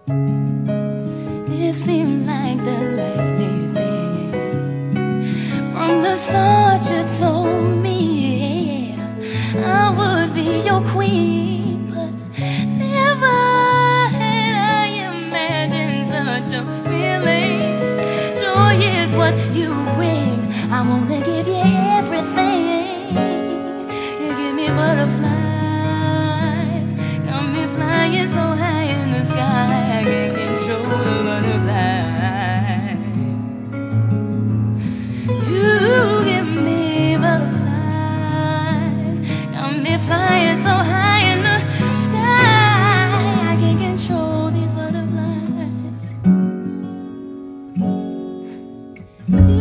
It seemed like the likely thing. From the start you told me I would be your queen, but never had I imagined such a feeling. Joy is what you bring, I wanna give you everything. You give me butterflies, got me flying so high in the sky, I can't control the butterflies. You give me butterflies, got me flying so high in the sky, I can't control these butterflies. You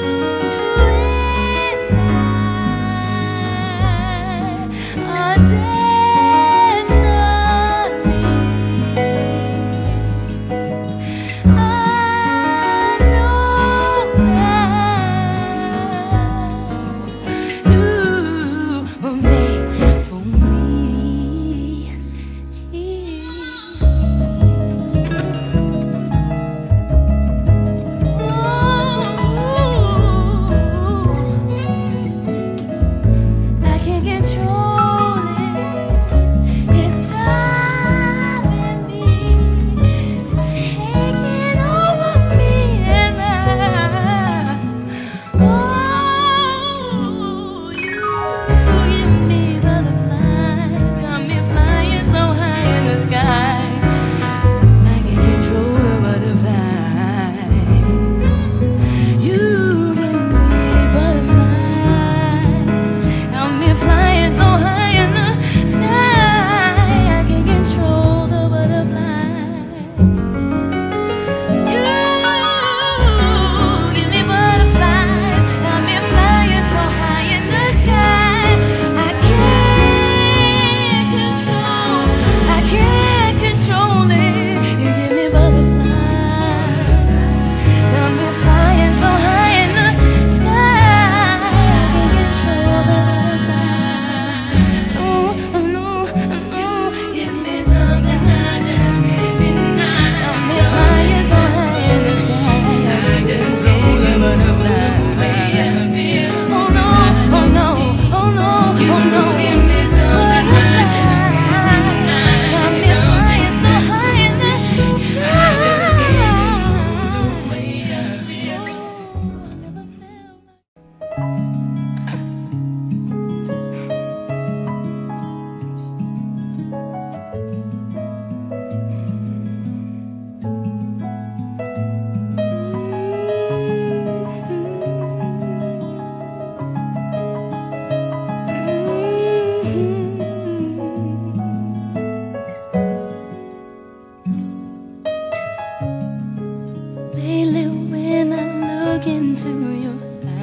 into your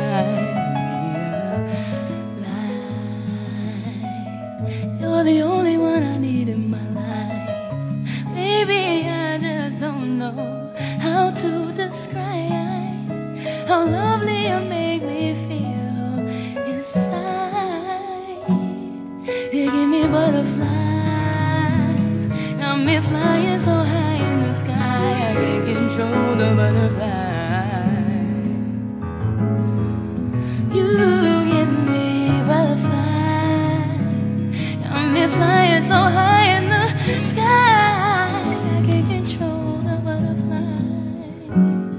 eyes, you're the only one I need in my life. Baby, I just don't know how to describe how lovely you make me feel inside. You give me butterflies, got me flying so high in the sky, I can't control the butterflies. Flying so high in the sky, I can't control the butterflies.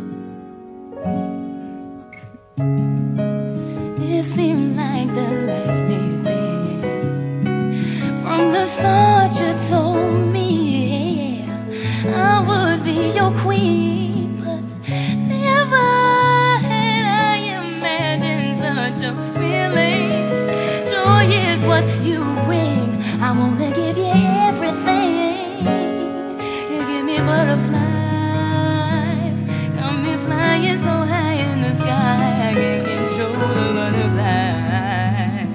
It seemed like the likely thing. From the start you told me I would be your queen, but never had I imagined such a feeling. Joy is what you bring, I wanna give you everything. You give me butterflies, got me flying so high in the sky, I can't control the butterflies.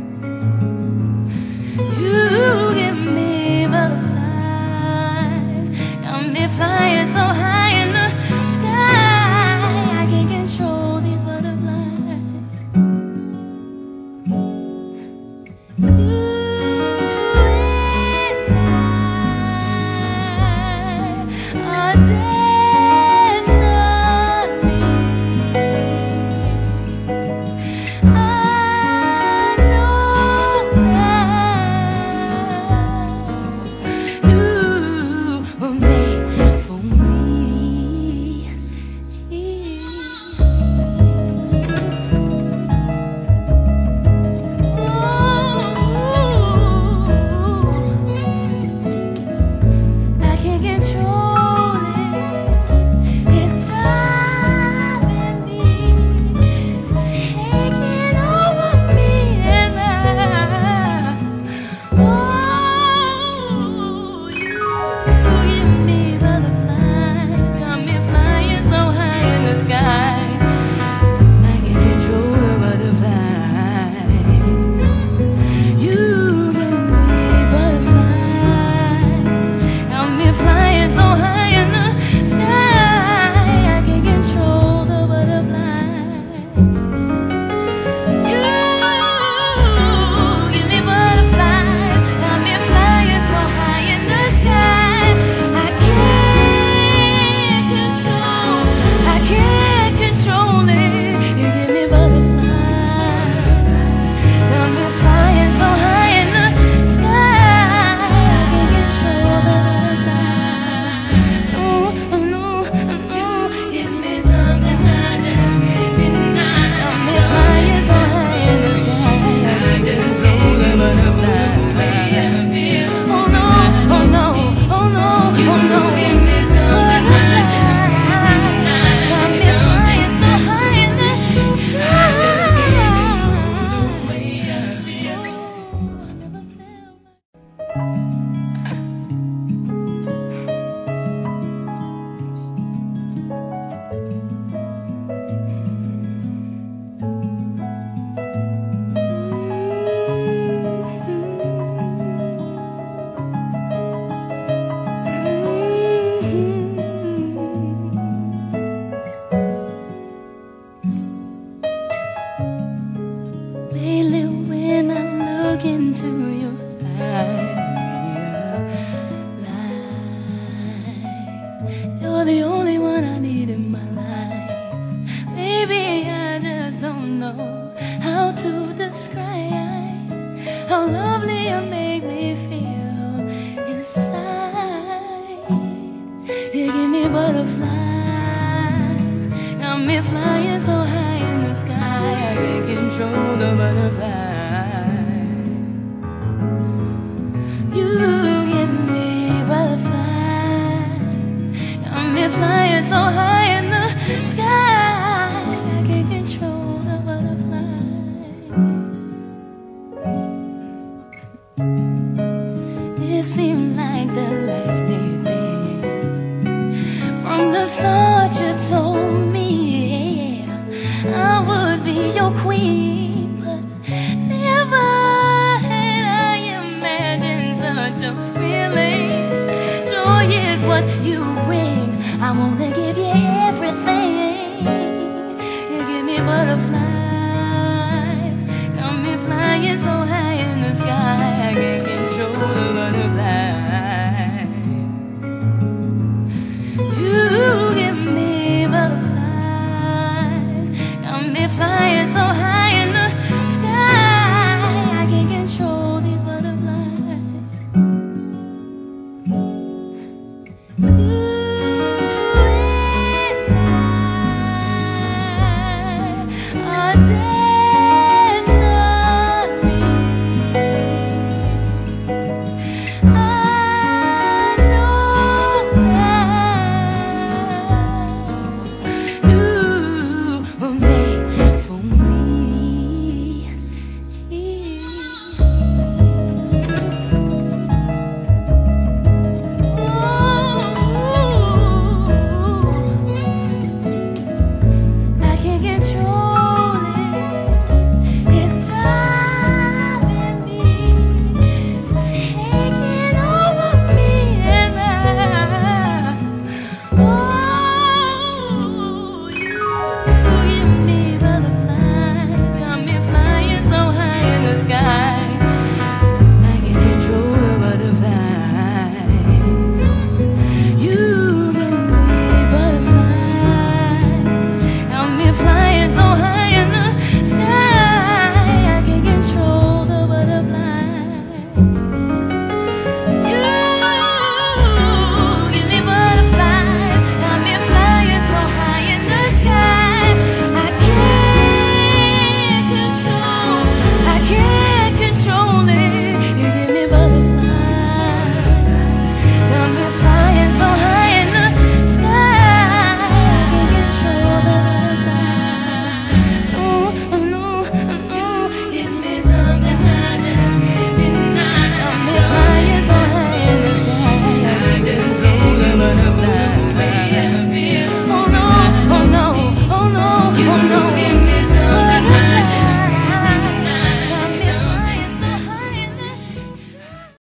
You give me butterflies, got me flying so high in the sky, I can't control these butterflies. You're the only one I need in my life. Baby, I just don't know how to describe how lovely you make me feel inside. You give me butterflies, got me flying so high in the sky. I can't control the butterflies. You give me butterflies, got me flying so high in the sky. I can't control the butterflies. It seemed like the likely thing. From the start you told me I would be your queen, but never had I imagined such a feeling. Joy is what you bring, I wanna give